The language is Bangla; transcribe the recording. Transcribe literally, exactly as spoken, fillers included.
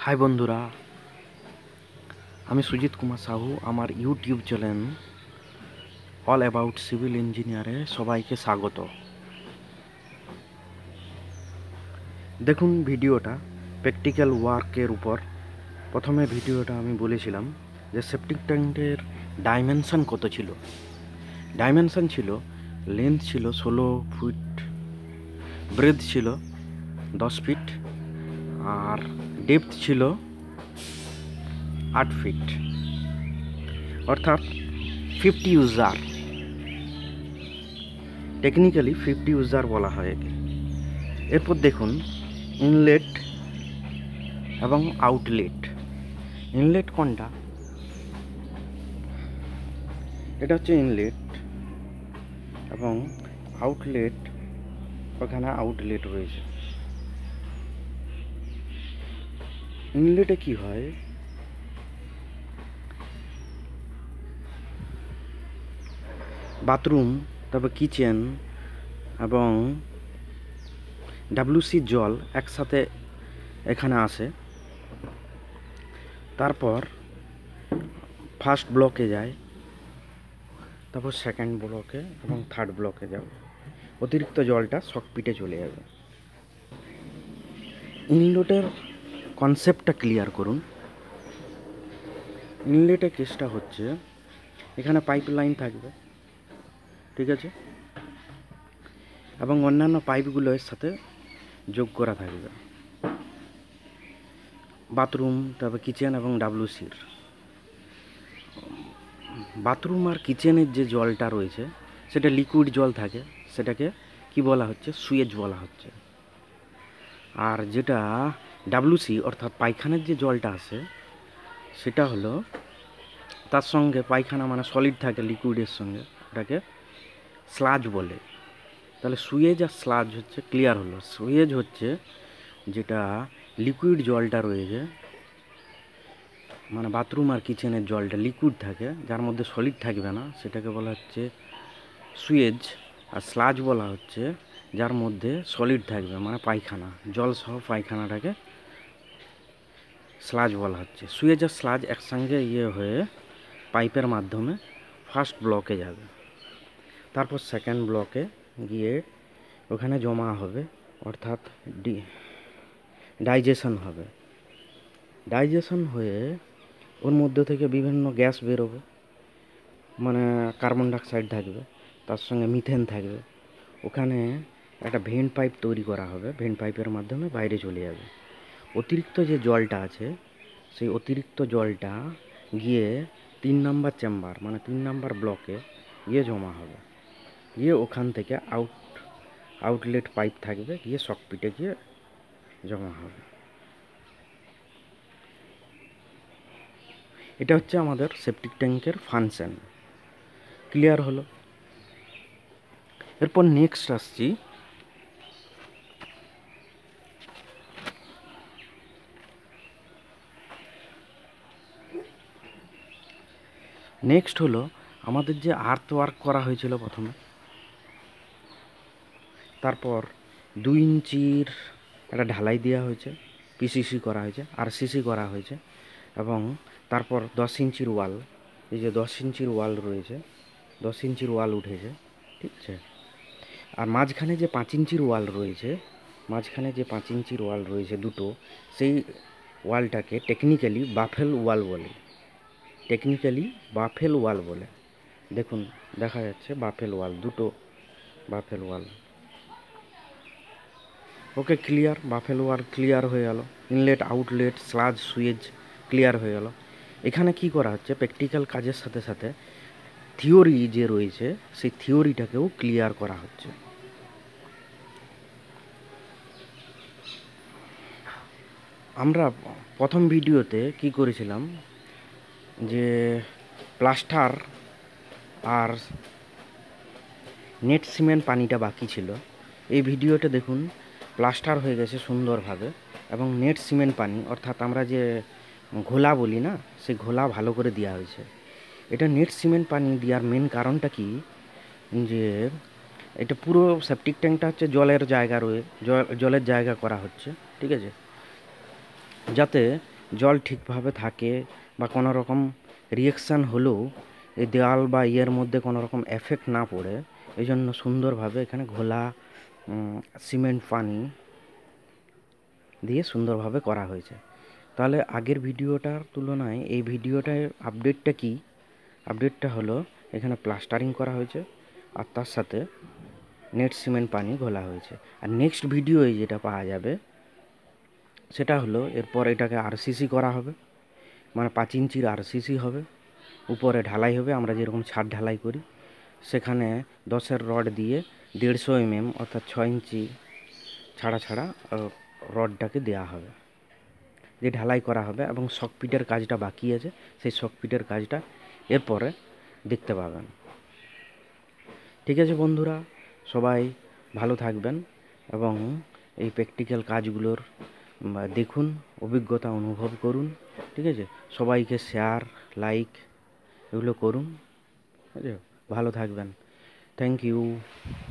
হাই বন্ধুরা, আমি সুজিত কুমার সাহু। আমার YouTube channel all about civil ইঞ্জিনিয়ারে সবাইকে স্বাগত। দেখুন ভিডিওটা প্র্যাকটিক্যাল ওয়ার্কের উপর। প্রথমে ভিডিওটা আমি বলেছিলাম যে সেপটিক ট্যাঙ্কের ডাইমেনশন কত ছিল। ডাইমেনশন ছিল, লেন্থ ছিল ষোলো ফুট, ব্রেথ ছিল দশ ফিট, আর ডেপথ ছিল আট ফিট, অর্থাৎ fifty user. Technically fifty user বলা হয় একে। এরপর দেখুন ইনলেট এবং আউটলেট। ইনলেট কোনটা? এটা হচ্ছে ইনলেট, এবং আউটলেট ওখানে আউটলেট রয়েছে। ইনলেটে কি হয়, বাথরুম, তারপর কিচেন এবং ডাব্লিউসি জল একসাথে এখানে আসে। তারপর ফার্স্ট ব্লকে যায়, তারপর সেকেন্ড ব্লকে এবং থার্ড ব্লকে যাবে। অতিরিক্ত জলটা সকপিটে চলে যাবে। ইনলেটের কনসেপ্টটা ক্লিয়ার করুন। ইনলেটের কেসটা হচ্ছে, এখানে পাইপ লাইন থাকবে, ঠিক আছে, এবং অন্যান্য পাইপগুলো এর সাথে যোগ করা থাকবে। বাথরুম, তারপর কিচেন এবং ডাব্লিউসির। বাথরুম আর কিচেনের যে জলটা রয়েছে সেটা লিকুইড জল থাকে, সেটাকে কি বলা হচ্ছে? সুয়েজ বলা হচ্ছে। আর যেটা ডাব্লিউসি অর্থাৎ পায়খানার যে জলটা আসে সেটা হলো, তার সঙ্গে পায়খানা মানে সলিড থাকে লিকুইডের সঙ্গে, ওটাকে স্লাজ বলে। তাহলে সুয়েজ আর স্লাজ হচ্ছে ক্লিয়ার হলো। সুয়েজ হচ্ছে যেটা লিকুইড জলটা রয়েছে, মানে বাথরুম আর কিচেনের জলটা লিকুইড থাকে, যার মধ্যে সলিড থাকবে না, সেটাকে বলা হচ্ছে সুয়েজ। আর স্লাজ বলা হচ্ছে যার মধ্যে সলিড থাকবে, মানে পায়খানা, জল সহ পায়খানাটাকে স্লাজ বলা হচ্ছে। সুয়েজ আর স্লাজ একসঙ্গে ইয়ে হয়ে পাইপের মাধ্যমে ফার্স্ট ব্লকে যাবে, তারপর সেকেন্ড ব্লকে গিয়ে ওখানে জমা হবে, অর্থাৎ ডি ডাইজেশন হবে। ডাইজেশন হয়ে ওর মধ্যে থেকে বিভিন্ন গ্যাস বেরোবে, মানে কার্বন ডাইঅক্সাইড থাকবে, তার সঙ্গে মিথেন থাকবে। ওখানে একটা ভেন্ট পাইপ তৈরি করা হবে, ভেন্ট পাইপের মাধ্যমে বাইরে চলে যাবে। অতিরিক্ত যে জলটা আছে সেই অতিরিক্ত জলটা গিয়ে তিন নাম্বার চেম্বার মানে তিন নাম্বার ব্লকে গিয়ে জমা হবে, গিয়ে ওখান থেকে আউট আউটলেট পাইপ থাকবে, গিয়ে সকপিটে গিয়ে জমা হবে। এটা হচ্ছে আমাদের সেপটিক ট্যাঙ্কের ফাংশন। ক্লিয়ার হলো? এরপর নেক্সট আসছি নেক্সট হলো আমাদের যে আর্থ ওয়ার্ক করা হয়েছিল প্রথমে, তারপর দুই ইঞ্চির একটা ঢালাই দেওয়া হয়েছে, পিসিসি করা হয়েছে, আরসিসি করা হয়েছে, এবং তারপর দশ ইঞ্চির ওয়াল, এই যে দশ ইঞ্চির ওয়াল রয়েছে, দশ ইঞ্চির ওয়াল উঠেছে, ঠিক আছে। আর মাঝখানে যে পাঁচ ইঞ্চির ওয়াল রয়েছে, মাঝখানে যে পাঁচ ইঞ্চির ওয়াল রয়েছে দুটো, সেই ওয়ালটাকে টেকনিক্যালি বাফেল ওয়াল বলে। টেকনিক্যালি বাফেল ওয়াল বলে। দেখুন দেখা যাচ্ছে বাফেল ওয়াল, দুটো বাফেল ওয়াল। ওকে, ক্লিয়ার। বাফেল ওয়াল ক্লিয়ার হয়ে গেল। Inlet, outlet, sludge, sewage clear হয়ে গেল। এখানে কি করা হচ্ছে, প্র্যাকটিক্যাল কাজের সাথে সাথে থিওরি যে রয়েছে সেই থিওরিটাকেও ক্লিয়ার করা হচ্ছে। আমরা প্রথম ভিডিওতে কি করেছিলাম, যে প্লাস্টার আর নেট সিমেন্ট পানিটা বাকি ছিল। এই ভিডিওটা দেখুন, প্লাস্টার হয়ে গেছে সুন্দরভাবে, এবং নেট সিমেন্ট পানি অর্থাৎ আমরা যে ঘোলা বলি না, সেই ঘোলা ভালো করে দেওয়া হয়েছে। এটা নেট সিমেন্ট পানি দেওয়ার মেন কারণটা কি, যে এটা পুরো সেপটিক ট্যাঙ্কটা হচ্ছে জলের জায়গা রয়ে জলের জায়গা করা হচ্ছে, ঠিক আছে, যাতে জল ঠিকভাবে থাকে বা কোনো রকম রিয়েকশান হলেও এই দেওয়াল বা ইয়ের মধ্যে কোনো রকম এফেক্ট না পড়ে, এই জন্য সুন্দরভাবে এখানে ঘোলা সিমেন্ট পানি দিয়ে সুন্দরভাবে করা হয়েছে। তাহলে আগের ভিডিওটার তুলনায় এই ভিডিওটায় আপডেটটা কি? আপডেটটা হলো এখানে প্লাস্টারিং করা হয়েছে আর তার সাথে নেট সিমেন্ট পানি ঘোলা হয়েছে। আর নেক্সট ভিডিওয়ে যেটা পাওয়া যাবে সেটা হলো এরপর এটাকে আরসিসি করা হবে, মানে পাঁচ ইঞ্চির আরসিসি হবে, উপরে ঢালাই হবে আমরা যেরকম ছাদ ঢালাই করি, সেখানে দশের রড দিয়ে দেড়শো এমএম অর্থাৎ ছয় ইঞ্চি ছাড়া ছাড়া রডটাকে দেওয়া হবে, যে ঢালাই করা হবে। এবং শকপিটের কাজটা বাকি আছে, সেই শকপিটের কাজটা এরপরে দেখতে পাবেন। ঠিক আছে বন্ধুরা, সবাই ভালো থাকবেন এবং এই প্র্যাকটিক্যাল কাজগুলোর দেখুন, অভিজ্ঞতা অনুভব করুন। ঠিক আছে, সবাইকে শেয়ার লাইক এগুলো করুন। ঠিক আছে, ভালো থাকবেন। Thank you.